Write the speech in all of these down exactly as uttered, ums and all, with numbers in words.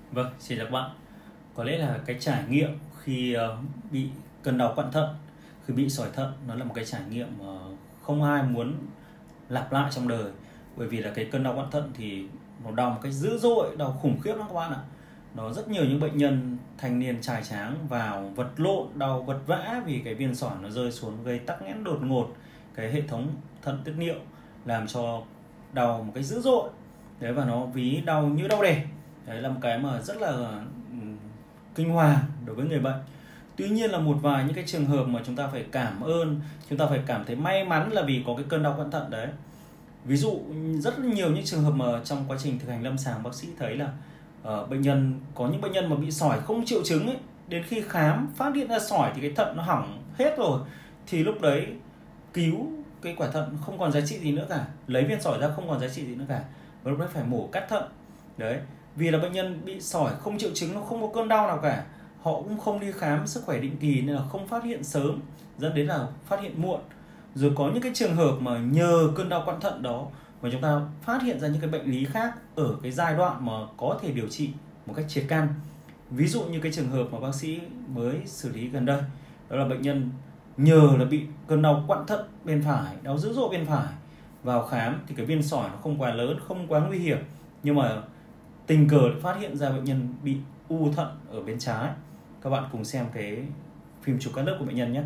Vâng, xin chào các bạn. Có lẽ là cái trải nghiệm khi ờ, bị cơn đau quặn thận, khi bị sỏi thận, nó là một cái trải nghiệm mà không ai muốn lặp lại trong đời. Bởi vì là cái cơn đau quặn thận thì nó đau một cách dữ dội, đau khủng khiếp lắm các bạn ạ. Nó rất nhiều những bệnh nhân thanh niên trai tráng vào vật lộn, đau vật vã vì cái viên sỏi nó rơi xuống gây tắc nghẽn đột ngột cái hệ thống thận tiết niệu, làm cho đau một cách dữ dội. Đấy, và nó ví đau như đau đẻ. Đấy là một cái mà rất là ừm, kinh hoàng đối với người bệnh. Tuy nhiên là một vài những cái trường hợp mà chúng ta phải cảm ơn, chúng ta phải cảm thấy may mắn là vì có cái cơn đau quặn thận đấy. Ví dụ rất nhiều những trường hợp mà trong quá trình thực hành lâm sàng bác sĩ thấy là uh, bệnh nhân có những bệnh nhân mà bị sỏi không triệu chứng ấy, đến khi khám phát hiện ra sỏi thì cái thận nó hỏng hết rồi, thì lúc đấy cứu cái quả thận không còn giá trị gì nữa cả, lấy viên sỏi ra không còn giá trị gì nữa cả, và lúc đấy phải mổ cắt thận. Đấy, vì là bệnh nhân bị sỏi không triệu chứng, nó không có cơn đau nào cả, họ cũng không đi khám sức khỏe định kỳ nên là không phát hiện sớm, dẫn đến là phát hiện muộn. Rồi có những cái trường hợp mà nhờ cơn đau quặn thận đó mà chúng ta phát hiện ra những cái bệnh lý khác ở cái giai đoạn mà có thể điều trị một cách triệt căn. Ví dụ như cái trường hợp mà bác sĩ mới xử lý gần đây, đó là bệnh nhân nhờ là bị cơn đau quặn thận bên phải, đau dữ dội bên phải, vào khám thì cái viên sỏi nó không quá lớn, không quá nguy hiểm, nhưng mà tình cờ phát hiện ra bệnh nhân bị u thận ở bên trái. Các bạn cùng xem cái phim chụp cắt lớp của bệnh nhân nhé.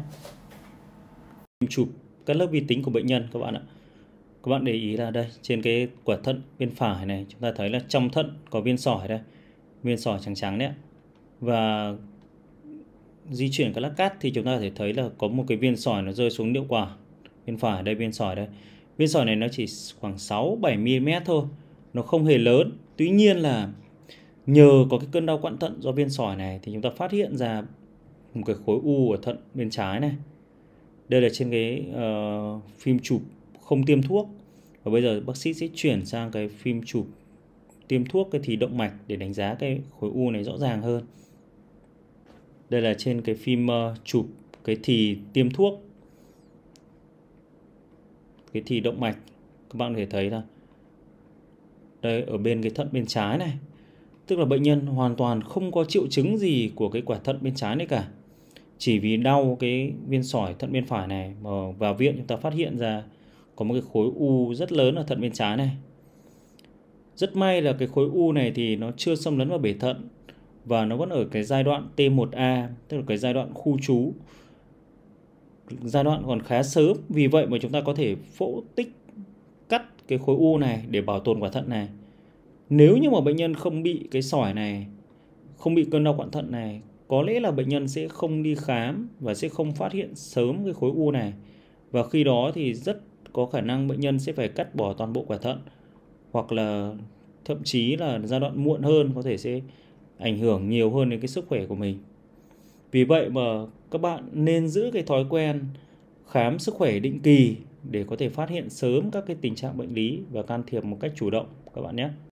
Phim chụp cắt lớp vi tính của bệnh nhân các bạn ạ. Các bạn để ý là đây, trên cái quả thận bên phải này, chúng ta thấy là trong thận có viên sỏi đây, viên sỏi trắng trắng đấy. Và di chuyển cái lát cắt thì chúng ta có thể thấy là có một cái viên sỏi nó rơi xuống niệu quản bên phải đây, viên sỏi đây. Viên sỏi này nó chỉ khoảng sáu bảy mi li mét thôi, nó không hề lớn. Tuy nhiên là nhờ có cái cơn đau quặn thận do viên sỏi này thì chúng ta phát hiện ra một cái khối u ở thận bên trái này. Đây là trên cái uh, phim chụp không tiêm thuốc. Và bây giờ bác sĩ sẽ chuyển sang cái phim chụp tiêm thuốc cái thì động mạch để đánh giá cái khối u này rõ ràng hơn. Đây là trên cái phim uh, chụp cái thì tiêm thuốc, cái thì động mạch. Các bạn có thể thấy là đây ở bên cái thận bên trái này. Tức là bệnh nhân hoàn toàn không có triệu chứng gì của cái quả thận bên trái này cả. Chỉ vì đau cái viên sỏi thận bên phải này mà vào viện chúng ta phát hiện ra có một cái khối u rất lớn ở thận bên trái này. Rất may là cái khối u này thì nó chưa xâm lấn vào bể thận và nó vẫn ở cái giai đoạn T một A, tức là cái giai đoạn khu trú, giai đoạn còn khá sớm. Vì vậy mà chúng ta có thể phẫu tích cắt cái khối u này để bảo tồn quả thận này. Nếu như mà bệnh nhân không bị cái sỏi này, không bị cơn đau quặn thận này, có lẽ là bệnh nhân sẽ không đi khám và sẽ không phát hiện sớm cái khối u này. Và khi đó thì rất có khả năng bệnh nhân sẽ phải cắt bỏ toàn bộ quả thận, hoặc là thậm chí là giai đoạn muộn hơn có thể sẽ ảnh hưởng nhiều hơn đến cái sức khỏe của mình. Vì vậy mà các bạn nên giữ cái thói quen khám sức khỏe định kỳ để có thể phát hiện sớm các cái tình trạng bệnh lý và can thiệp một cách chủ động các bạn nhé.